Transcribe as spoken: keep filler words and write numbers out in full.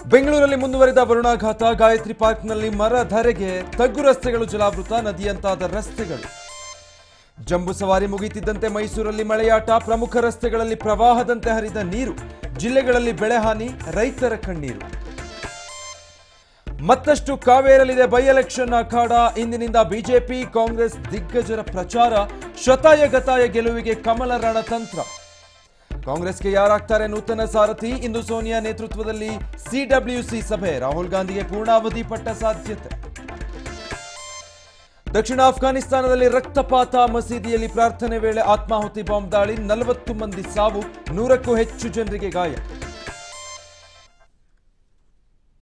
ಬೆಂಗಳೂರಲ್ಲಿ ಮುಂದುವರಿದ ವರುಣಾಘಾತ. ಗಾಯತ್ರಿ ಪಾರ್ಕ್ನಲ್ಲಿ ಮರ ಧರೆಗೆ, ತಗ್ಗು ರಸ್ತೆಗಳು ಜಲಾವೃತ, ನದಿಯಂತಾದ ರಸ್ತೆಗಳು. ಜಂಬೂ ಸವಾರಿ ಮುಗಿಯುತ್ತಿದ್ದಂತೆ ಮೈಸೂರಲ್ಲಿ ಮಳೆಯಾಟ. ಪ್ರಮುಖ ರಸ್ತೆಗಳಲ್ಲಿ ಪ್ರವಾಹದಂತೆ ಹರಿದ ನೀರು. ಜಿಲ್ಲೆಗಳಲ್ಲಿ ಬೆಳೆಹಾನಿ, ರೈತರ ಕಣ್ಣೀರು. ಮತ್ತಷ್ಟು ಕಾವೇರಲಿದೆ ಬೈ ಎಲೆಕ್ಷನ್ ಅಖಾಡ. ಇಂದಿನಿಂದ ಬಿಜೆಪಿ ಕಾಂಗ್ರೆಸ್ ದಿಗ್ಗಜರ ಪ್ರಚಾರ. ಶತಾಯ ಗತಾಯ ಗೆಲುವಿಗೆ ಕಮಲ ರಣತಂತ್ರ. ಕಾಂಗ್ರೆಸ್ಗೆ ಯಾರಾಗ್ತಾರೆ ನೂತನ ಸಾರಥಿ? ಇಂದು ಸೋನಿಯಾ ನೇತೃತ್ವದಲ್ಲಿ ಸಿಡಬ್ಲ್ಯೂಸಿ ಸಭೆ. ರಾಹುಲ್ ಗಾಂಧಿಗೆ ಪೂರ್ಣಾವಧಿ ಪಟ್ಟ ಸಾಧ್ಯತೆ. ದಕ್ಷಿಣ ಅಫ್ಘಾನಿಸ್ತಾನದಲ್ಲಿ ರಕ್ತಪಾತ. ಮಸೀದಿಯಲ್ಲಿ ಪ್ರಾರ್ಥನೆ ವೇಳೆ ಆತ್ಮಾಹುತಿ ಬಾಂಬ್ ದಾಳಿ. ನಲವತ್ತು ಮಂದಿ ಸಾವು, ನೂರಕ್ಕೂ ಹೆಚ್ಚು ಜನರಿಗೆ ಗಾಯ.